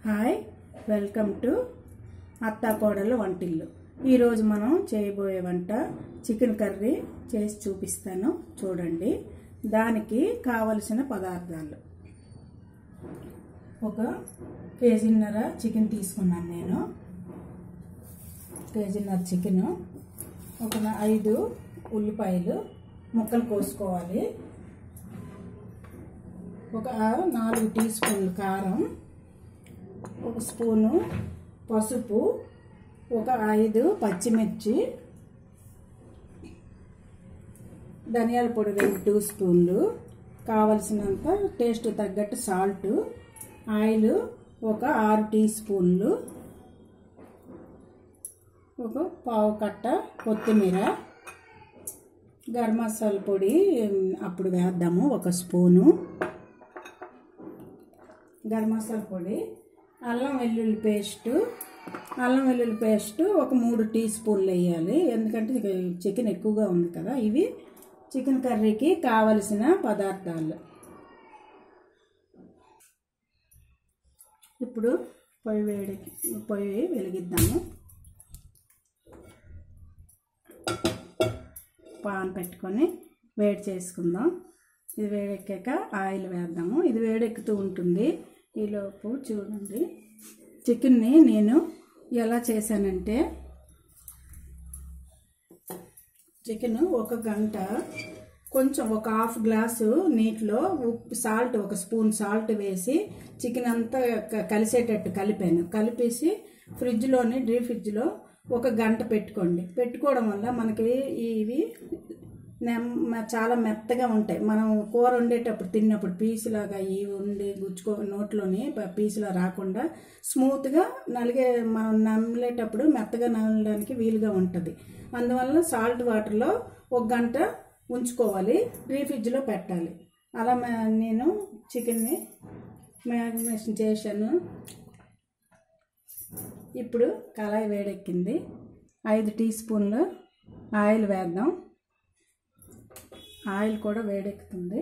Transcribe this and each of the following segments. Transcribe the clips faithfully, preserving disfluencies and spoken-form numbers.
Hi welcome to అత్తా కోడలు వంటిల్లు. ఈరోజు మనం చేయబోయే వంట చికెన్ కర్రీ చేసి చూపిస్తాను చూడండి. దానికి కావలసిన పదార్థాలు: ఒక కేజీన్నర చికెన్ తీసుకున్నాను నేను. కేజీన్నర చికెను, ఒక ఐదు ఉల్లిపాయలు ముక్కలు కోసుకోవాలి, ఒక నాలుగు టీ స్పూన్లు కారం, ఒక స్పూను పసుపు, ఒక ఐదు పచ్చిమిర్చి, ధనియాల పొడి రెండు టూ స్పూన్లు, కావలసినంత టేస్ట్ తగ్గట్టు సాల్ట్, ఆయిల్ ఒక ఆరు టీ స్పూన్లు, ఒక పావు కట్ట కొత్తిమీర, గరం మసాలా పొడి అప్పుడు వేద్దాము ఒక స్పూను గరం మసాలా పొడి, అల్లం వెల్లుల్లి పేస్టు అల్లం వెల్లుల్లి పేస్టు ఒక మూడు టీ స్పూన్లు వేయాలి, ఎందుకంటే చికెన్ ఎక్కువగా ఉంది కదా. ఇవి చికెన్ కర్రీకి కావలసిన పదార్థాలు. ఇప్పుడు పొయ్యి వేడి పొయ్యి వెలిగిద్దాము. పాన్ పెట్టుకొని వేడి చేసుకుందాం. ఇది వేడెక్కాక ఆయిల్ వేద్దాము. ఇది వేడెక్కుతూ ఉంటుంది. ఈలోపు చూడండి, చికెన్ని నేను ఎలా చేశానంటే, చికెన్ ఒక గంట కొంచెం ఒక హాఫ్ గ్లాసు నీటిలో ఉప్పు సాల్ట్ ఒక స్పూన్ సాల్ట్ వేసి చికెన్ అంతా కలిసేటట్టు కలిపాను. కలిపేసి ఫ్రిడ్జ్లోని డీ ఫ్రిడ్జ్లో ఒక గంట పెట్టుకోండి. పెట్టుకోవడం వల్ల మనకి ఇవి చాలా మెత్తగా ఉంటాయి. మనం కూర వండేటప్పుడు తిన్నప్పుడు పీసులాగా ఇవి ఉండి గుచ్చుకో నోట్లోని పీసులా రాకుండా స్మూత్గా నలిగే మనం నమిలేటప్పుడు మెత్తగా నమలడానికి వీలుగా ఉంటుంది. అందువల్ల సాల్ట్ వాటర్లో ఒక గంట ఉంచుకోవాలి, డీ ఫ్రిడ్జ్లో పెట్టాలి. అలా నేను చికెన్ని మ్యారినేషన్ చేశాను. ఇప్పుడు కళాయి వేడెక్కింది. ఐదు టీ స్పూన్లు ఆయిల్ వేద్దాం. ఆయిల్ కూడా వేడెక్కుతుంది.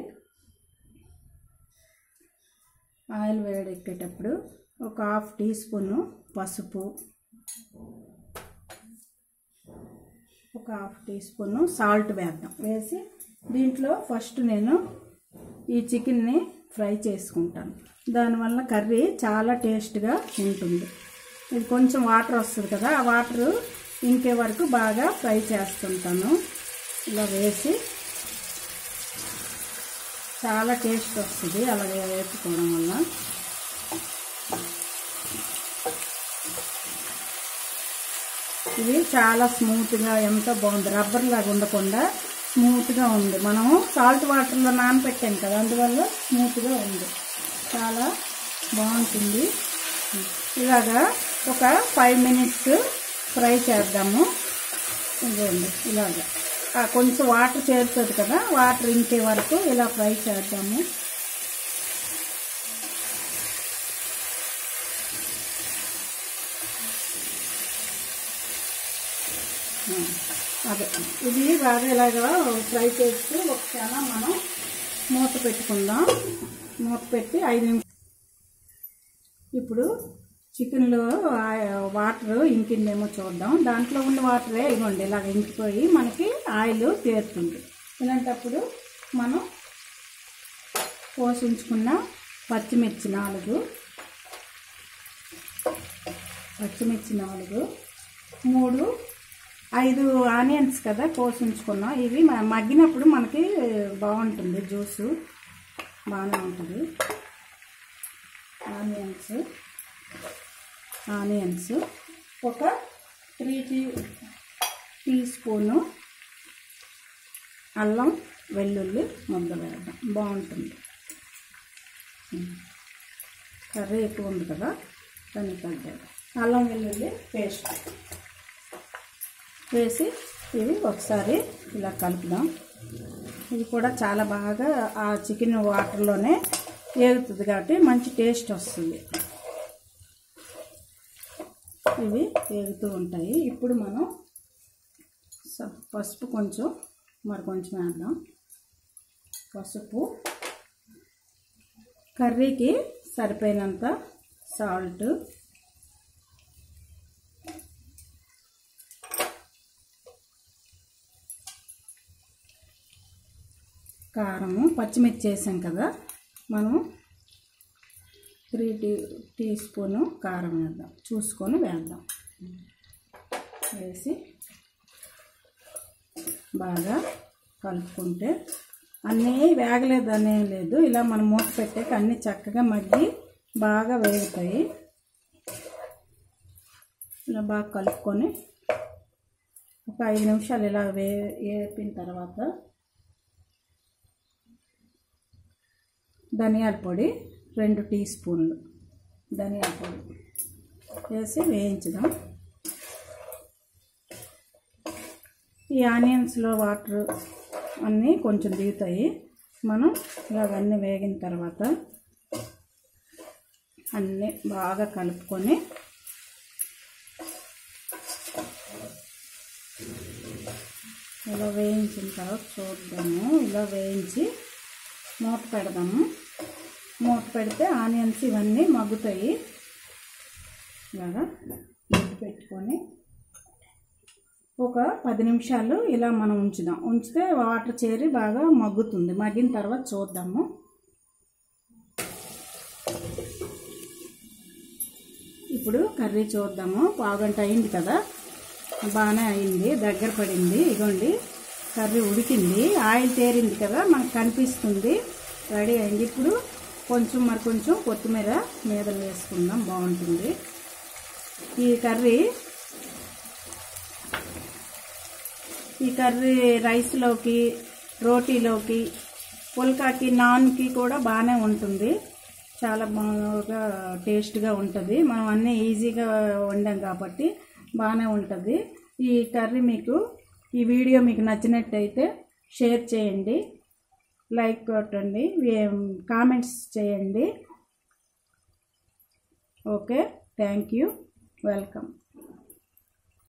ఆయిల్ వేడెక్కేటప్పుడు ఒక హాఫ్ టీ స్పూను పసుపు, ఒక హాఫ్ టీ స్పూను సాల్ట్ వేద్దాం. వేసి దీంట్లో ఫస్ట్ నేను ఈ చికెన్ని ఫ్రై చేసుకుంటాను. దానివల్ల కర్రీ చాలా టేస్ట్గా ఉంటుంది. ఇది కొంచెం వాటర్ వస్తుంది కదా, ఆ వాటర్ ఇంకే వరకు బాగా ఫ్రై చేస్తుంటాను. ఇలా వేసి చాలా టేస్ట్ వస్తుంది అలా వేసుకోవడం వల్ల. ఇది చాలా స్మూత్గా ఎంతో బాగుంది, రబ్బర్ లాగా ఉండకుండా స్మూత్గా ఉంది. మనము సాల్ట్ వాటర్లో నానబెట్టాం కదా, అందువల్ల స్మూత్గా ఉంది, చాలా బాగుంటుంది. ఇలాగా ఒక ఫైవ్ మినిట్స్ ఫ్రై చేద్దాము. ఇదండి ఇలాగా కొంచెం వాటర్ చేరుతుంది కదా, వాటర్ ఇంకే వరకు ఇలా ఫ్రై చేద్దాము. అదే ఇది బాగా ఇలాగా ఫ్రై చేస్తూ ఒక క్షణం మనం మూత పెట్టుకుందాం. మూత పెట్టి ఐదు నిమిషాలు. ఇప్పుడు చికెన్లో వాటర్ ఇంకిందేమో చూద్దాం. దాంట్లో ఉన్న వాటరే ఇవ్వండి ఇలాగ ఇంకిపోయి మనకి ఆయిల్ తేరుతుంది. ఇలాంటప్పుడు మనం పోసించుకున్న పచ్చిమిర్చి నాలుగు పచ్చిమిర్చి నాలుగు మూడు ఐదు ఆనియన్స్ కదా పోసించుకున్నాం. ఇవి మగ్గినప్పుడు మనకి బాగుంటుంది, జ్యూసు బాగానే ఉంటుంది. ఆనియన్స్ ఆనియన్స్ ఒక త్రీ టీ టీ స్పూను అల్లం వెల్లుల్లి ముద్ద వేద్దాం, బాగుంటుంది. కర్రీ ఎక్కువ ఉంది కదా, దాన్ని తగ్గదు. అల్లం వెల్లుల్లి పేస్ట్ వేసి ఇది ఒకసారి ఇలా కలుపుదాం. ఇది కూడా చాలా బాగా ఆ చికెన్ వాటర్లోనే వేగుతుంది కాబట్టి మంచి టేస్ట్ వస్తుంది. ఇవి వేగుతూ ఉంటాయి. ఇప్పుడు మనం పసుపు కొంచెం మరి కొంచెం వేద్దాం. పసుపు, కర్రీకి సరిపోయినంత సాల్ట్, కారము, పచ్చిమిర్చి వేసాం కదా, మనం త్రీ టీ టీ స్పూను కారం వేద్దాం, చూసుకొని వేద్దాం. వేసి బాగా కలుపుకుంటే అన్నీ వేగలేదు అనేం లేదు, ఇలా మనం మూత పెట్టాక అన్నీ చక్కగా మగ్గి బాగా వేగుతాయి. ఇలా బాగా కలుపుకొని ఒక ఐదు నిమిషాలు ఇలా వే వేపిన తర్వాత ధనియాల పొడి రెండు టీ స్పూన్లు ధనియాల పొడి వేసి వేయించుదాం. ఈ ఆనియన్స్లో వాటర్ అన్నీ కొంచెం దిగుతాయి. మనం ఇలాగన్నీ వేగిన తర్వాత అన్నీ బాగా కలుపుకొని ఇలా వేయించిన తర్వాత చూద్దాము. ఇలా వేయించి మూత పెడదాము. మూత పెడితే ఆనియన్స్ ఇవన్నీ మగ్గుతాయి. ఇలాగా మూత పెట్టుకొని ఒక పది నిమిషాలు ఇలా మనం ఉంచుదాం. ఉంచితే వాటర్ చేరి బాగా మగ్గుతుంది. మగ్గిన తర్వాత చూద్దాము. ఇప్పుడు కర్రీ చూద్దాము. పావుగంట అయింది కదా, బాగానే అయింది, దగ్గర పడింది. ఇగోండి కర్రీ ఉడికింది, ఆయిల్ తేరింది కదా, మనకు కనిపిస్తుంది, రెడీ అయింది. ఇప్పుడు కొంచెం మరి కొంచెం కొత్తిమీర మీద వేసుకుందాం, బాగుంటుంది ఈ కర్రీ. ఈ కర్రీ రైస్లోకి, రోటీలోకి, పుల్కాకి, నాన్కి కూడా బాగానే ఉంటుంది. చాలా బాగా టేస్ట్గా ఉంటుంది. మనం అన్నీ ఈజీగా వండాం కాబట్టి బాగానే ఉంటుంది ఈ కర్రీ. మీకు ఈ వీడియో మీకు నచ్చినట్టయితే షేర్ చేయండి, లైక్ కొట్టండి, కామెంట్స్ చేయండి. Okay, thank you, welcome.